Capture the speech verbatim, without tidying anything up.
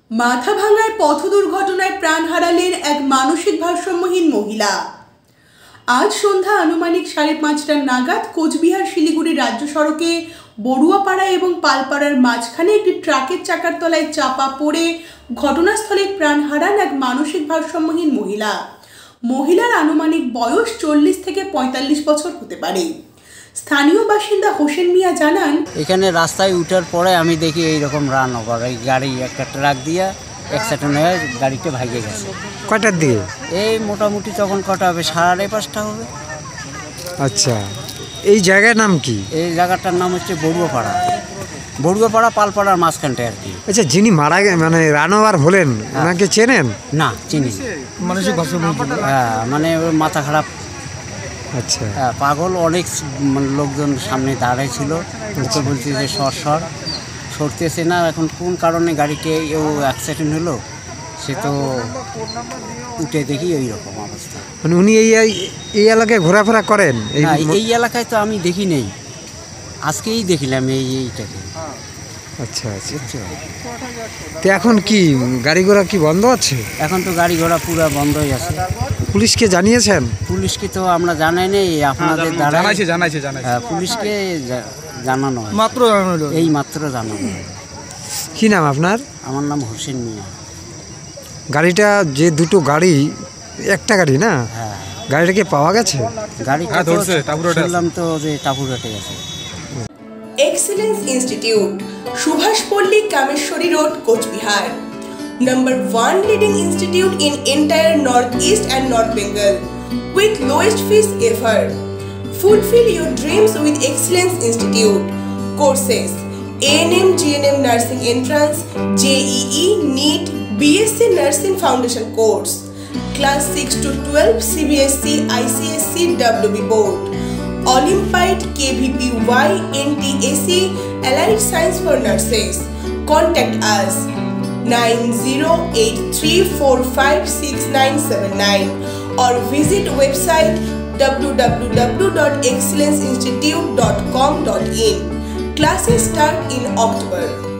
মাথা ভাঙায় পথ দুর্ঘটনায় প্রাণ হারালেন এক মানসিক ভারসাম্যহীন মহিলা। আজ সন্ধ্যা আনুমানিক সাড়ে পাঁচটার নাগাদ কোচবিহার শিলিগুড়ি রাজ্য সড়কে বড়ুয়াপাড়া এবং পালপাড়ার মাঝখানে একটি ট্রাকের চাকার তলায় চাপা পড়ে ঘটনাস্থলে প্রাণ হারান এক মানসিক ভারসাম্যহীন মহিলা। মহিলার আনুমানিক বয়স চল্লিশ থেকে পঁয়তাল্লিশ বছর হতে পারে। স্থানীয় বাসিন্দা হোসেন মিয়া জানান, এখানে রাস্তায় উঠার পরে আমি দেখি এইরকম রান ওভার, এই গাড়ি একটা ট্রাক দিয়ে অ্যাক্সিডেন্ট হয়ে গাড়িটা ভাগে গেছে। কটার দিকে? এই মোটামুটি তখন কটা হবে, সাড়ে পাঁচটা হবে। আচ্ছা, এই জায়গার নাম কি? এই জায়গাটার নাম হচ্ছে বড়ুয়াপাড়া, বড়ুয়াপাড়া পালপাড়ার মাঝখানটায় আর কি। আচ্ছা, যিনি মারা গে মানে রান ওভার হলেন ওনাকে চেনেন? না, চিনি। মানসিক ভারসাম্য, হ্যাঁ, মানে মাথা খারাপ। আচ্ছা, হ্যাঁ, পাগল। অনেক লোকজন সামনে দাঁড়ায় ছিল, ওকে বলছে যে সর সর সরতেছে না। এখন কোন কারণে গাড়িতে ও অ্যাক্সিডেন্ট হলো সে তো উঠে দেখি ওই রকম অবস্থা। মানে উনি এই এই এলাকায় ঘোরাফেরা করেন? এই এই এলাকায় তো আমি দেখি নেই, আজকেই দেখিলাম এই এইটাকে। আচ্ছা আচ্ছা, তো এখন কি গাড়ি ঘোড়া কি বন্ধ আছে? এখন তো গাড়ি ঘোড়া পুরো বন্ধই আছে। পুলিশকে জানিয়েছেন? পুলিশকে তো আমরা জানাই নেই, আপনাদের দ্বারা জানাইছে জানাইছে জানাইছে পুলিশকে জানানো মাত্র জানানো এই মাত্র জানানো। কি নাম আপনার? আমার নাম হোসেন মিয়া। গাড়িটা যে দুটো গাড়ি, একটা গাড়ি না? হ্যাঁ, গাড়িটাকে পাওয়া গেছে? গাড়িটা শুনলাম তো যে টাপুরহাটে গেছে। Excellence institute, Subhash Palli, Kameshwari road, Coochbehar. Number one leading institute in entire Northeast and North Bengal with lowest fees ever. Fulfill your dreams with Excellence Institute. Courses: A N M G N M Nursing Entrance, J E E, NEET, B S c Nursing Foundation Course, Class six to twelve, C B S E, I C S E, W B Board, Olympide, K V P Y, N T A C, Allied Science for Nurses. Contact us nine zero eight three four five six nine seven nine or visit website w w w dot excellence institute dot com dot in. Classes start in October.